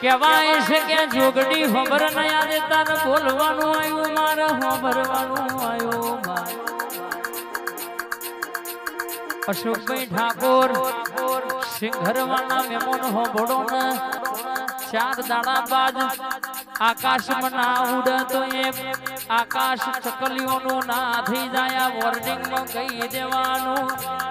કહેવાય છે કે જોગડી ખબર ન યાદે તારે બોલવાનું આવ્યું મારે ખબરવાનું આવ્યું અશોકભાઈ ઠાકોર સિંઘરવાના મેમોન હોબડો ને 4 દાડા બાદ આકાશમાં ના ઉડે તો એ આકાશ ચકલીઓનું ના થઈ જાય વોર્નિંગમાં કહી દેવાનું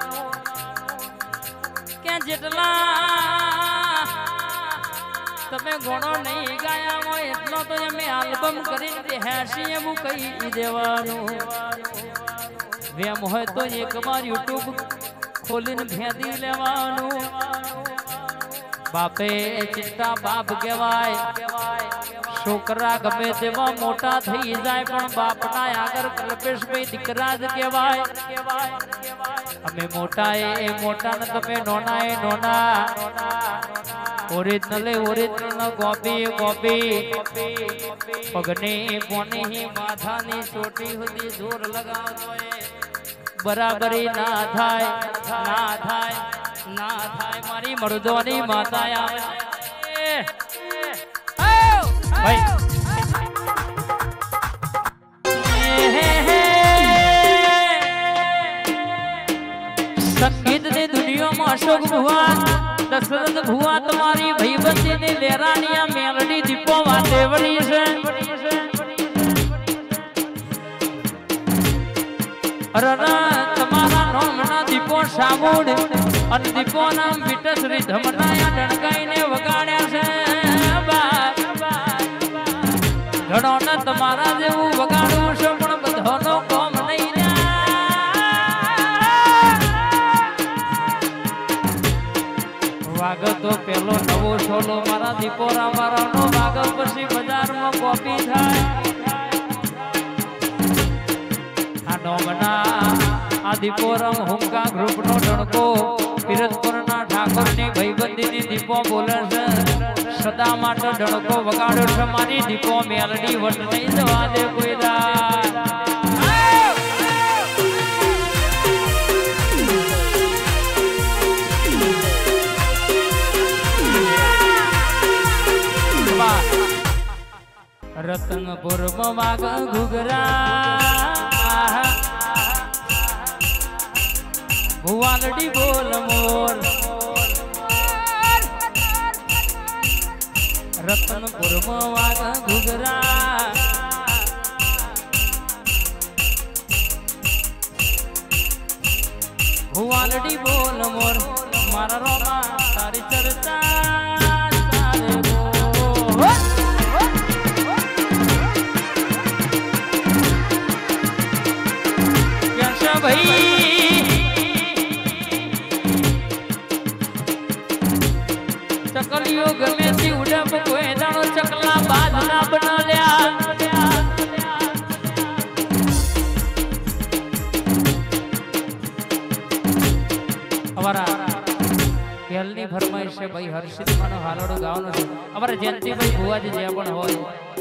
કે જેટલા તમે ગણો નહીં ગાયા હોય એટલો તો અમે આલ્બમ કરીને બેહાશી એવું કહી દેવાનું વેમ હોય તો એકવાર YouTube ખોલીને ભેદી લેવાનું બાપે ચિંતા બાપ કહેવાય છોકરા ગમે તેવા મોટા થઈ જાય પણ બાપના આગળ કલ્પેશભાઈ દીકરા જ કહેવાય અમે મોટા એ મોટા ને તમે નોના એ નોના ઓરિજિનલ ગોપી પગને પોની માથાની ચોટી સુધી જોર લગાવતો બરાબરી ના થાય મારી મરદોની માતા આવે સંગીત ની દુનિયામાં અશોક ભુવા દશરથ ભુવા તમારી ભાઈબંધી ની લેરાણીયા મેલડી દીપો વાટેવડી છે તમારા નામના દીપો સામુડ અને દીપો નામ વિટશ્રી ધમનાયા ડણકાઈને વગાડ્યા છે ઘણો ને તમારા જેવું વગાડવું છે પણ બધાનો કોમ નહીં વાગ તો પેલો નવો છોલો મારા દીપોરા મારાનો વાગ પછી બજારમાં કોપી થાય આ દીપોરમ હુંકા ગ્રુપ નો ડણકો પિરતપુરના ઠાકોર ની ભાઈબંધી ની દીપો બોલે છે સદા માટે ડણકો વગાડો છે મારી દીપો મેલડી વટ નહીં જવા દે કોઈ રતનપુર માં વાગ ઘુઘરા ભુવાલડી બોલ મોર રતનપુર માં વાગ ઘુઘરા ભુવાલડી બોલ મોર મારા રોમા તારી ચર્ચા ચકલીઓ ગમે થી ઉડપ કોઈ દાણો ચકલા બાદ ના બનાવ્યા અમારા કેલની ફરમાઈશ છે ભાઈ હર્ષિત માનો હાલોડો ગાવાનો છે અમારા જયંતિભાઈ ભુવાજી જે પણ હોય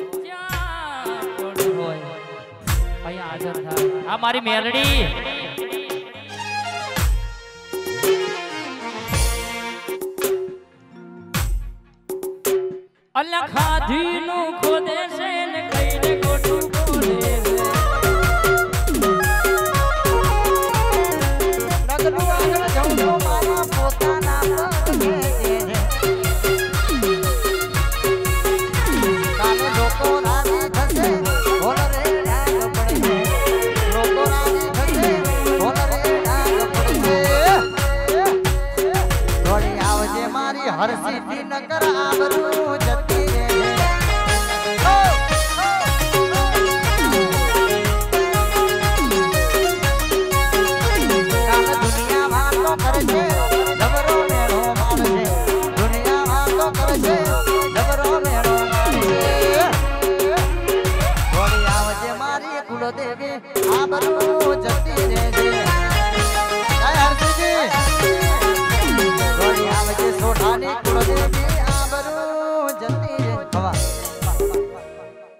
ભાઈ હાજર થાય આ મારી મેલડી અલ્લા ખાધી નું ખોદે છે ને કઈને ગોઠું ખોદે છે લગનું આગળ જાઉં તો મારા પોતાના પગે છે કાલે લોકો રાજી થશે બોલ રે ડાગ પડશે લોકો રાજી થશે બોલ રે ડાગ પડશે થોડી આવજે મારી હરસિદ્ધિ નગર આબરૂ દેવી આ બરું જતી રે